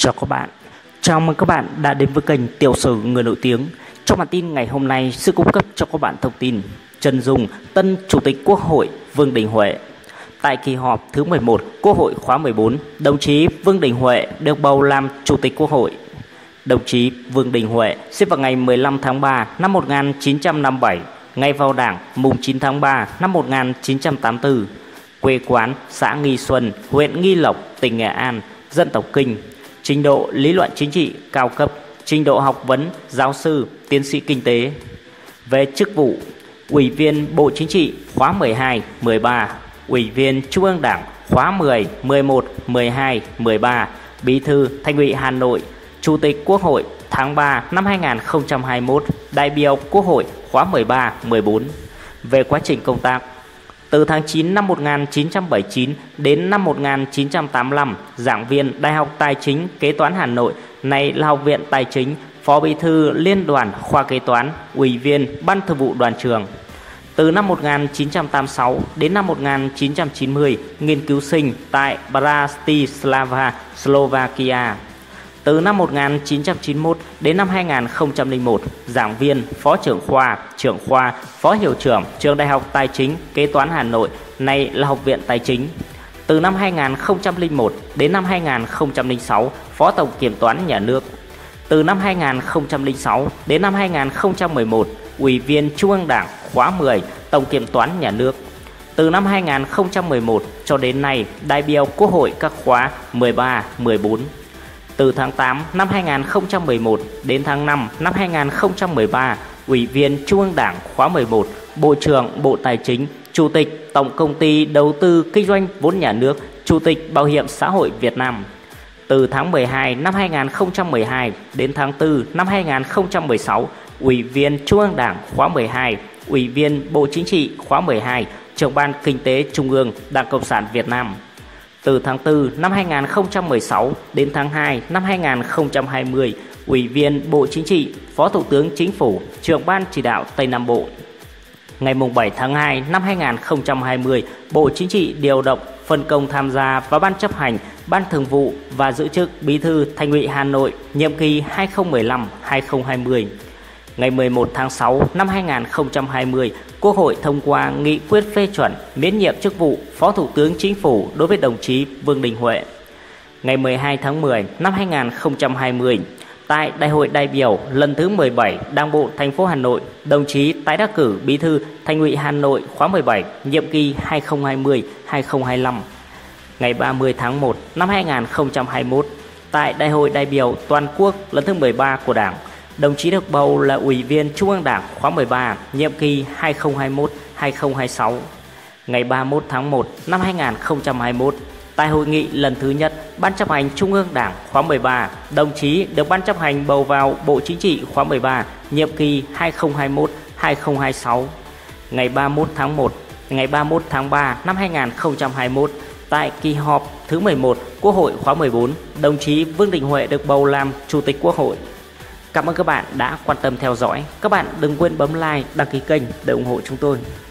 Chào các bạn, chào mừng các bạn đã đến với kênh Tiểu sử người nổi tiếng. Trong bản tin ngày hôm nay sẽ cung cấp cho các bạn thông tin chân dung tân Chủ tịch Quốc hội Vương Đình Huệ. Tại kỳ họp thứ 11 Quốc hội khóa 14, đồng chí Vương Đình Huệ được bầu làm Chủ tịch Quốc hội. Đồng chí Vương Đình Huệ sinh vào ngày 15 tháng 3 năm 1957, ngày vào Đảng mùng 9 tháng 3 năm 1984. Quê quán xã Nghi Xuân, huyện Nghi Lộc, tỉnh Nghệ An, dân tộc Kinh. Trình độ lý luận chính trị cao cấp, trình độ học vấn giáo sư, tiến sĩ kinh tế. Về chức vụ: Ủy viên Bộ Chính trị khóa 12, 13, Ủy viên Trung ương Đảng khóa 10, 11, 12, 13, Bí thư Thành ủy Hà Nội, Chủ tịch Quốc hội tháng 3 năm 2021, đại biểu Quốc hội khóa 13, 14. Về quá trình công tác: từ tháng 9 năm 1979 đến năm 1985, giảng viên Đại học Tài chính Kế toán Hà Nội, nay là Học viện Tài chính, Phó Bí thư Liên đoàn khoa Kế toán, Ủy viên Ban Thường vụ Đoàn trường. Từ năm 1986 đến năm 1990, nghiên cứu sinh tại Bratislava, Slovakia. Từ năm 1991 đến năm 2001, giảng viên, phó trưởng khoa, phó hiệu trưởng Trường Đại học Tài chính Kế toán Hà Nội, nay là Học viện Tài chính. Từ năm 2001 đến năm 2006, phó tổng kiểm toán nhà nước. Từ năm 2006 đến năm 2011, Ủy viên Trung ương Đảng khóa 10, tổng kiểm toán nhà nước. Từ năm 2011 cho đến nay, đại biểu Quốc hội các khóa 13, 14. Từ tháng 8 năm 2011 đến tháng 5 năm 2013, Ủy viên Trung ương Đảng khóa 11, Bộ trưởng Bộ Tài chính, Chủ tịch Tổng Công ty Đầu tư Kinh doanh vốn nhà nước, Chủ tịch Bảo hiểm xã hội Việt Nam. Từ tháng 12 năm 2012 đến tháng 4 năm 2016, Ủy viên Trung ương Đảng khóa 12, Ủy viên Bộ Chính trị khóa 12, Trưởng ban Kinh tế Trung ương Đảng Cộng sản Việt Nam. Từ tháng 4 năm 2016 đến tháng 2 năm 2020, Ủy viên Bộ Chính trị, Phó Thủ tướng Chính phủ, Trưởng ban Chỉ đạo Tây Nam Bộ. Ngày 7 tháng 2 năm 2020, Bộ Chính trị điều động phân công tham gia vào Ban chấp hành, Ban Thường vụ và giữ chức Bí thư Thành ủy Hà Nội nhiệm kỳ 2015-2020. Ngày 11 tháng 6 năm 2020, Quốc hội thông qua nghị quyết phê chuẩn miễn nhiệm chức vụ Phó Thủ tướng Chính phủ đối với đồng chí Vương Đình Huệ. Ngày 12 tháng 10 năm 2020, tại Đại hội đại biểu lần thứ 17 Đảng bộ thành phố Hà Nội, đồng chí tái đắc cử Bí thư Thành ủy Hà Nội khóa 17, nhiệm kỳ 2020-2025. Ngày 30 tháng 1 năm 2021, tại Đại hội đại biểu toàn quốc lần thứ 13 của Đảng, đồng chí được bầu là Ủy viên Trung ương Đảng khóa 13, nhiệm kỳ 2021-2026. Ngày 31 tháng 1 năm 2021, tại hội nghị lần thứ nhất Ban chấp hành Trung ương Đảng khóa 13, đồng chí được Ban chấp hành bầu vào Bộ Chính trị khóa 13, nhiệm kỳ 2021-2026. Ngày 31 tháng 3 năm 2021, tại kỳ họp thứ 11 Quốc hội khóa 14, đồng chí Vương Đình Huệ được bầu làm Chủ tịch Quốc hội. Cảm ơn các bạn đã quan tâm theo dõi. Các bạn đừng quên bấm like, đăng ký kênh để ủng hộ chúng tôi.